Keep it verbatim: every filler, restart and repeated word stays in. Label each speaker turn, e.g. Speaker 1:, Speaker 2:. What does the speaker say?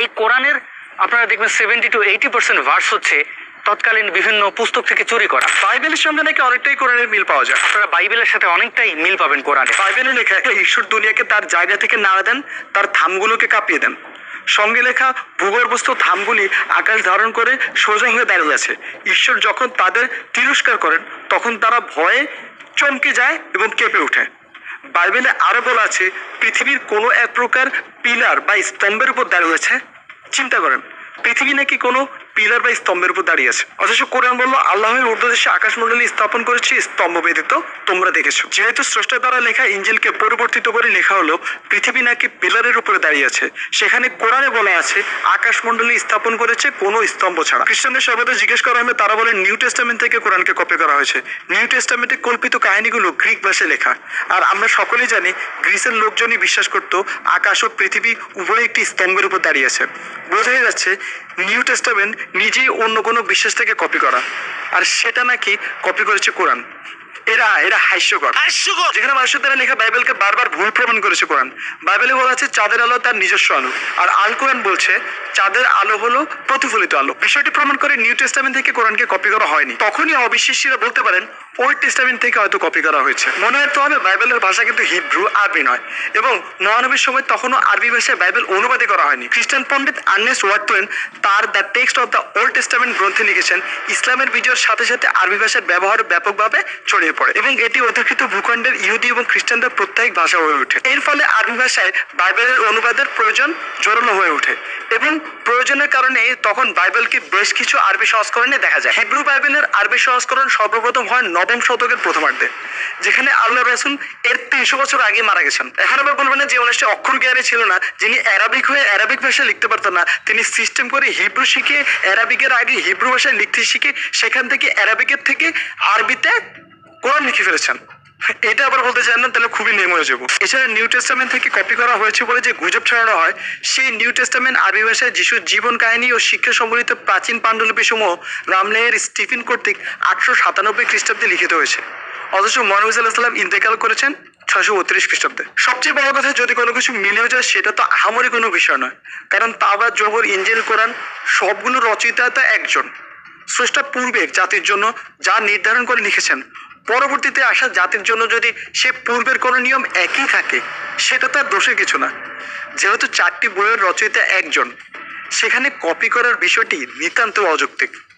Speaker 1: এই কোরআনের আপনারা দেখবেন seventy two eighty percent verse হচ্ছে তৎকালীন বিভিন্ন পুস্তক থেকে চুরি করা।
Speaker 2: বাইবেলের সঙ্গে নাকি অনেকটাই কোরআনের মিল পাওয়া যায়।
Speaker 1: আপনারা বাইবেলের সাথে অনেকটাই মিল পাবেন কোরআনে।
Speaker 2: বাইবেলে লেখা ঈশ্বর দুনিয়াকে তার জায়গা থেকে নাড়া দেন, তার থামগুলোকে কাঁপিয়ে দেন। সঙ্গে লেখা ভূগর্ভস্থ থামগুলি আকাশ ধারণ করে সোজা হয়ে দাঁড়িয়ে আছে। ঈশ্বর যখন তাদের তিরস্কার করেন তখন তারা ভয়ে চমকে যায় এবং কেঁপে ওঠে। বাইবেলে আরো বলা আছে পৃথিবীর কোনো এক প্রকার পিলার বা স্তম্ভের উপর দাঁড়িয়ে আছে। চিন্তা করেন, পৃথিবী নাকি কোনো পিলার বা স্তম্ভের উপর দাঁড়িয়ে আছে, অথচ কোরআন বললো আল্লাহের ঊর্ধ্বদেশে আকাশমণ্ডলী স্থাপন করেছে স্তম্ভ ব্যতীত তোমরা দেখেছো। যেহেতু স্রষ্টার দ্বারা লেখা ইঞ্জিলকে পরিবর্তিত করে লেখা হলো পৃথিবী নাকি পিলারের উপরে দাঁড়িয়ে আছে, সেখানে কোরআনে বলা আছে আকাশমণ্ডলী স্থাপন করেছে কোনো স্তম্ভ ছাড়া। খ্রিস্টানদের সর্বদা জিজ্ঞেস করা হলে তারা বলে নিউ টেস্টামেন্ট থেকে কোরআনকে কপি করা হয়েছে। নিউ টেস্টামেন্টে কল্পিত কাহিনীগুলো গ্রিক ভাষায় লেখা, আর আমরা সকলেই জানি গ্রিসের লোকজনই বিশ্বাস করতো আকাশ ও পৃথিবী উভয় একটি স্তম্ভের উপর দাঁড়িয়ে আছে। বোঝাই যাচ্ছে নিউ টেস্টামেন্ট নিজেই অন্য কোনো বিশ্বাস থেকে কপি করা, আর সেটা নাকি কপি করেছে কোরআন। এরা এরা হাস্যকর হাস্যকর যেখানে মানুষের দ্বারা লেখা বাইবেলকে বারবার ভুল প্রমাণ করেছে কোরআন। বাইবেলে বলা আছে চাঁদের আলো তার নিজস্ব আলো, আর আল কোরআন বলছে চাঁদের আলো হলো প্রতিফলিত আলো। বিষয়টি প্রমাণ করে নিউ টেস্টামেন্ট থেকে কোরআনকে কপি করা হয়নি। তখনই অবিশ্বাসীরা বলতে পারেন ওল্ড টেস্টামেন্ট থেকে হয়তো কপি করা হয়েছে। মনে রাখতে হবে বাইবেলের ভাষা কিন্তু হিব্রু, আরবি নয়, এবং মহানবীর সময় তখনও আরবি ভাষায় বাইবেল অনুবাদই করা হয়নি। খ্রিস্টান পণ্ডিত আর্নেস্ট ওয়াটওয়েন তার the Text of the Old Testament গ্রন্থে লিখেছেন ইসলামের বিজয়ের সাথে সাথে আরবি ভাষার ব্যবহার ব্যাপকভাবে ছড়িয়ে পড়ে এবং এটি অধিকৃত ভূখণ্ডের ইহুদি এবং খ্রিস্টানদের প্রত্যেক ভাষা হয়ে ওঠে। এর ফলে আরবি ভাষায় বাইবেলের অনুবাদের প্রয়োজন জোরালো হয়ে ওঠে এবং প্রয়োজনের কারণে তখন বাইবেলকে বেশ কিছু আরবি সংস্করণে দেখা যায়। হিব্রু বাইবেলের আরবি সংস্করণ সর্বপ্রথম হয় নবম শতকের প্রথমার্ধে, যেখানে আল্লাহ রাসূল এর তিনশো বছর আগে মারা গেছেন। এখন আবার বলবেন না যে উনিশটা অক্ষর জ্ঞানী ছিল না, যিনি অ্যারাবিক হয়ে অ্যারাবিক ভাষায় লিখতে পারতেন না, তিনি সিস্টেম করে হিব্রু শিখে অ্যারাবিকের আগে হিব্রু ভাষায় লিখতে শিখে সেখান থেকে অ্যারাবিকের থেকে আরবিতে কোরআন লিখে ফেলেছেন। এটা আবার বলতে চান না, তাহলে খুবই নেম হয়ে যাবো। এছাড়া নিউ টেস্টামেন্ট থেকে কপি করা হয়েছে বলে যে গুজব ছড়ানো হয়, সেই নিউ টেস্টামেন্ট আরবি ভাষায় যিশুর জীবন কাহিনী ও শিক্ষা সম্বলিত প্রাচীন পাণ্ডুলিপি সমূহ রামলেহের স্টিফেন কর্তৃক আটশো সাতানব্বই খ্রিস্টাব্দে লিখিত হয়েছে, অথচ মহানবী সাল্লাল্লাহু আলাইহি ওয়াসাল্লাম ইন্তেকাল করেছেন ছয়শো বত্রিশ খ্রিস্টাব্দে। সবচেয়ে বড় কথা, যদি কোনো কিছু মিলেও যায় সেটা তো আহামরি কোনো বিষয় নয়, কারণ তাওরাত, জবুর, ইনজিল, কোরআন সবগুলো রচয়িতা একজন স্রষ্টা। পূর্বের জাতির জন্য যা নির্ধারণ করে লিখেছেন, পরবর্তীতে আসা জাতির জন্য যদি সে পূর্বের কোনো নিয়ম একই থাকে সেটা তার দোষের কিছু না। যেহেতু চারটি বইয়ের রচয়িতা একজন, সেখানে কপি করার বিষয়টি নিতান্ত অযৌক্তিক।